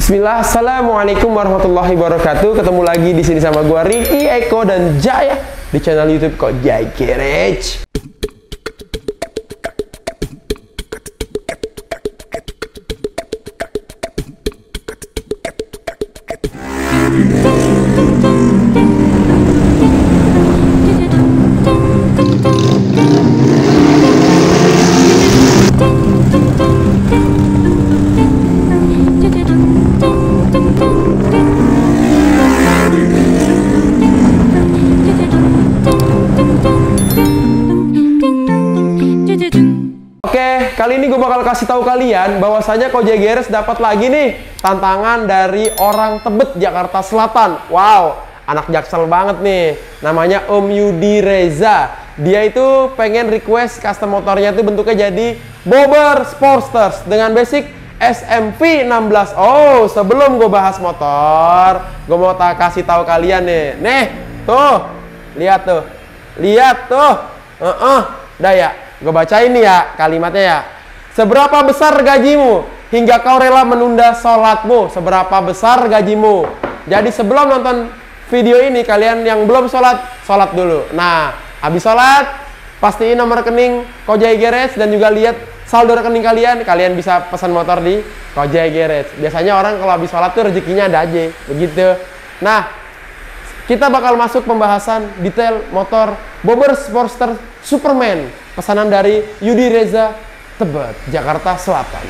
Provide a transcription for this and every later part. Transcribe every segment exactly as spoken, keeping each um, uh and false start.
Bismillah, assalamualaikum warahmatullahi wabarakatuh. Ketemu lagi di sini sama gua Ricky, Eko dan Jaya di channel YouTube Kojai Garage. Oke, kali ini gue bakal kasih tahu kalian bahwasanya Kojai Garage dapat lagi nih tantangan dari orang Tebet, Jakarta Selatan. Wow, anak Jaksel banget nih. Namanya Om Yudi Reza. Dia itu pengen request custom motornya itu bentuknya jadi Bobber Sportsters dengan basic S M V enam belas. Oh, sebelum gue bahas motor, gue mau tak kasih tahu kalian nih. Nih, tuh, lihat tuh, lihat tuh. Uh -uh. Udah ya. Gue bacain nih ya kalimatnya ya. Seberapa besar gajimu hingga kau rela menunda sholatmu? Seberapa besar gajimu? Jadi sebelum nonton video ini, kalian yang belum sholat, sholat dulu. Nah, habis sholat, pastiin nomor rekening Kojai Garage dan juga lihat saldo rekening kalian. Kalian bisa pesan motor di Kojai Garage. Biasanya orang kalau habis sholat tuh rezekinya ada aja. Begitu. Nah, kita bakal masuk pembahasan detail motor Bobber Sportster Superman. Pesanan dari Yudi Reza, Tebet, Jakarta Selatan.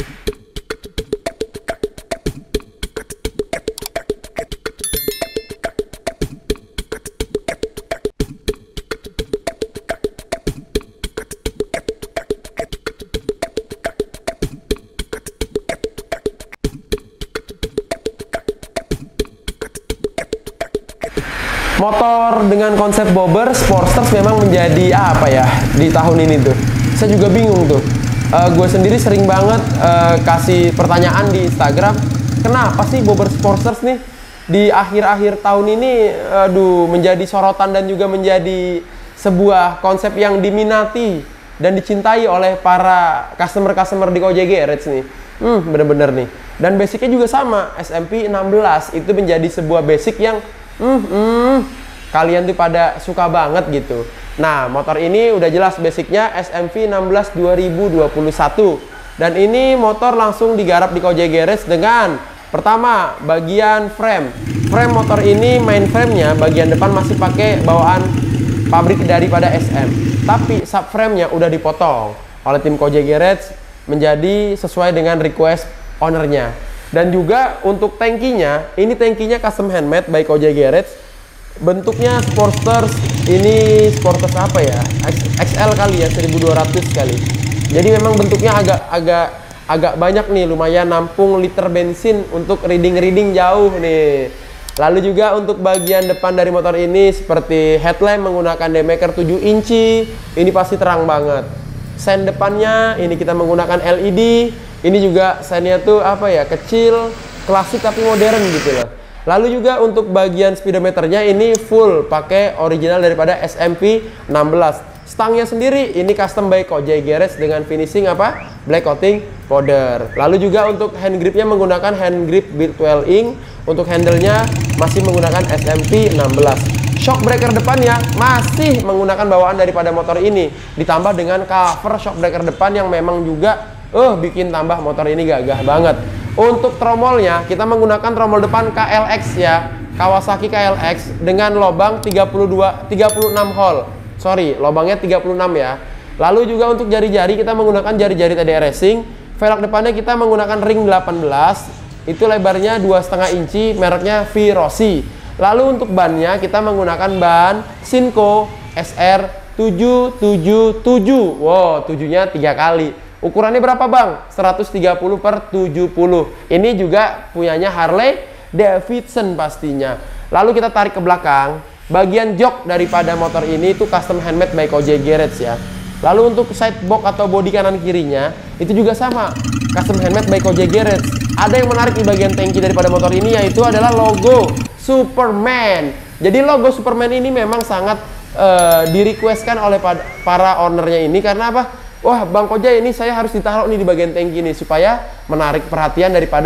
Motor dengan konsep Bobber Sportsters memang menjadi apa ya di tahun ini tuh. Saya juga bingung tuh. Uh, gue sendiri sering banget uh, kasih pertanyaan di Instagram. Kenapa sih Bobber Sportsters nih di akhir-akhir tahun ini aduh menjadi sorotan dan juga menjadi sebuah konsep yang diminati dan dicintai oleh para customer-customer di Kojai Garage nih. Hmm, bener-bener nih. Dan basicnya juga sama, S M V enam belas itu menjadi sebuah basic yang Hmm, hmm, kalian tuh pada suka banget gitu. Nah, motor ini udah jelas basicnya S M V enam belas dua ribu dua puluh satu. Dan ini motor langsung digarap di Kojai Garage dengan pertama, bagian frame. Frame motor ini main frame-nya bagian depan masih pakai bawaan pabrik daripada S M. Tapi subframe-nya udah dipotong oleh tim Kojai Garage menjadi sesuai dengan request ownernya. Dan juga untuk tangkinya, ini tangkinya custom handmade by Kojai Garage. Bentuknya Sportsters, ini Sportsters apa ya? X L kali ya, seribu dua ratus kali. Jadi memang bentuknya agak agak agak banyak nih, lumayan nampung liter bensin untuk reading-reading jauh nih. Lalu juga untuk bagian depan dari motor ini seperti headlamp menggunakan demaker tujuh inci, ini pasti terang banget. Sen depannya ini kita menggunakan L E D. Ini juga sennya tuh apa ya, kecil, klasik tapi modern gitu loh. Lalu juga untuk bagian speedometernya ini full pakai original daripada S M V enam belas. Stangnya sendiri ini custom by Kojai Garage dengan finishing apa? Black coating powder. Lalu juga untuk hand gripnya menggunakan hand grip virtual ink. Untuk handle-nya masih menggunakan S M V enam belas. Shock breaker depannya masih menggunakan bawaan daripada motor ini. Ditambah dengan cover shock breaker depan yang memang juga Uh, bikin tambah motor ini gagah banget. Untuk tromolnya kita menggunakan tromol depan K L X ya, Kawasaki K L X dengan lubang tiga puluh dua, tiga puluh enam hole. Sorry, lubangnya tiga puluh enam ya. Lalu juga untuk jari-jari kita menggunakan jari-jari T D R Racing. Velg depannya kita menggunakan ring delapan belas. Itu lebarnya dua koma lima inci, mereknya V Rossi. Lalu untuk bannya kita menggunakan ban Sinco S R tujuh tujuh tujuh. Wow, tujuhnya tiga kali. Ukurannya berapa bang? seratus tiga puluh per tujuh puluh. Ini juga punyanya Harley Davidson pastinya. Lalu kita tarik ke belakang. Bagian jok daripada motor ini itu custom handmade by Kojai Garage ya. Lalu untuk side box atau bodi kanan kirinya itu juga sama, custom handmade by Kojai Garage. Ada yang menarik di bagian tangki daripada motor ini yaitu adalah logo Superman. Jadi logo Superman ini memang sangat uh, di-requestkan oleh para ownernya ini karena apa? Wah, Bang Kojai ini saya harus ditaruh nih di bagian tangki nih supaya menarik perhatian daripada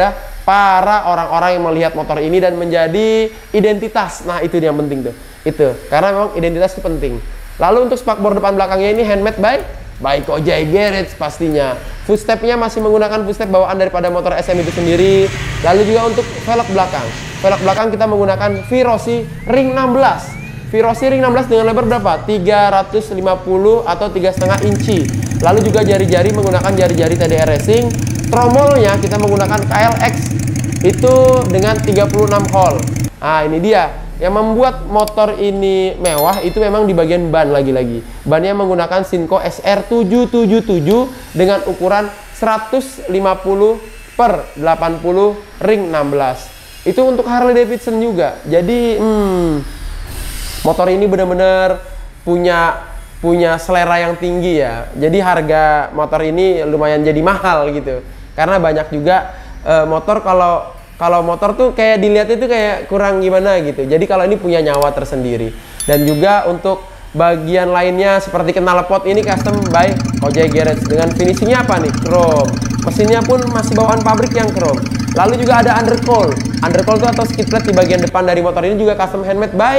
para orang-orang yang melihat motor ini dan menjadi identitas. Nah, itu yang penting tuh. Itu. Karena memang identitas itu penting. Lalu untuk spakbor depan belakangnya ini handmade by by Kojai Garage pastinya. Footstepnya masih menggunakan footstep bawaan daripada motor S M itu sendiri. Lalu juga untuk velg belakang. Velg belakang kita menggunakan Virosi Ring enam belas. Virosi Ring enam belas dengan lebar berapa? tiga ratus lima puluh atau tiga koma lima inci. Lalu juga jari-jari menggunakan jari-jari T D R Racing. Tromolnya kita menggunakan K L X itu dengan tiga puluh enam hole. Nah, ini dia. Yang membuat motor ini mewah itu memang di bagian ban lagi-lagi. Bannya menggunakan Shinko S R tujuh tujuh tujuh dengan ukuran seratus lima puluh per delapan puluh ring enam belas. Itu untuk Harley Davidson juga. Jadi, hmm, motor ini benar-benar punya punya selera yang tinggi ya. Jadi harga motor ini lumayan jadi mahal gitu. Karena banyak juga uh, motor kalau kalau motor tuh kayak dilihat itu kayak kurang gimana gitu. Jadi kalau ini punya nyawa tersendiri. Dan juga untuk bagian lainnya seperti knalpot ini custom by Kojai Garage dengan finishingnya apa nih? Chrome. Mesinnya pun masih bawaan pabrik yang chrome. Lalu juga ada undercoil. Undercoil itu atau skid plate di bagian depan dari motor ini juga custom handmade by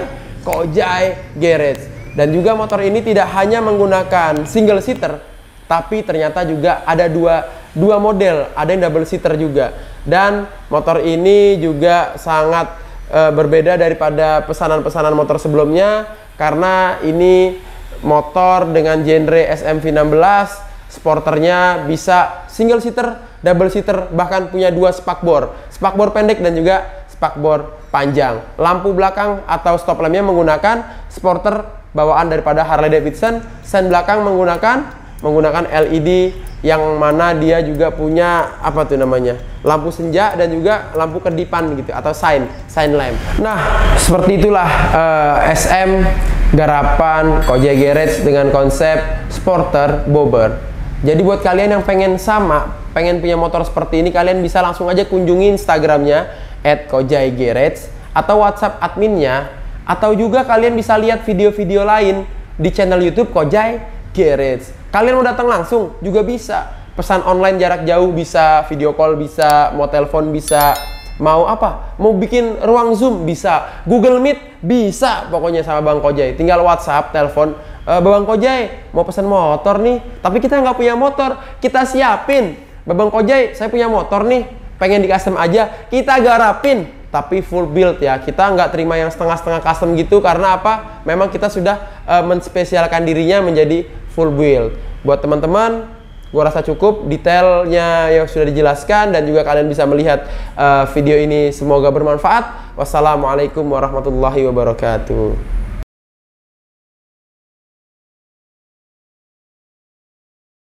Kojai Garage. Dan juga motor ini tidak hanya menggunakan single seater, tapi ternyata juga ada dua, dua model, ada yang double seater juga. Dan motor ini juga sangat e, berbeda daripada pesanan-pesanan motor sebelumnya, karena ini motor dengan genre S M V enam belas, sporternya bisa single seater, double seater, bahkan punya dua spakbor, spakbor pendek dan juga spakbor panjang. Lampu belakang atau stop lampnya menggunakan sporter bawaan daripada Harley Davidson. Sen belakang menggunakan menggunakan L E D yang mana dia juga punya apa tuh namanya, lampu senja dan juga lampu kedipan gitu atau sign sign lamp. Nah, seperti itulah uh, S M garapan Kojai Garage dengan konsep sporter bobber. Jadi buat kalian yang pengen sama, pengen punya motor seperti ini, kalian bisa langsung aja kunjungi Instagramnya at Kojai Garage atau WhatsApp adminnya. Atau juga kalian bisa lihat video-video lain di channel YouTube Kojai Garage. Kalian mau datang langsung juga bisa. Pesan online jarak jauh bisa, video call bisa, mau telepon bisa, mau apa? Mau bikin ruang Zoom bisa, Google Meet bisa. Pokoknya sama Bang Kojai. Tinggal WhatsApp, telepon, e, Bang Kojai mau pesan motor nih, tapi kita nggak punya motor, kita siapin. Bang Kojai, saya punya motor nih, pengen di custom aja, kita garapin. Tapi full build ya, kita nggak terima yang setengah-setengah custom gitu. Karena apa? Memang kita sudah uh, menspesialkan dirinya menjadi full build. Buat teman-teman, gua rasa cukup detailnya yang sudah dijelaskan. Dan juga kalian bisa melihat uh, video ini, semoga bermanfaat. Wassalamualaikum warahmatullahi wabarakatuh.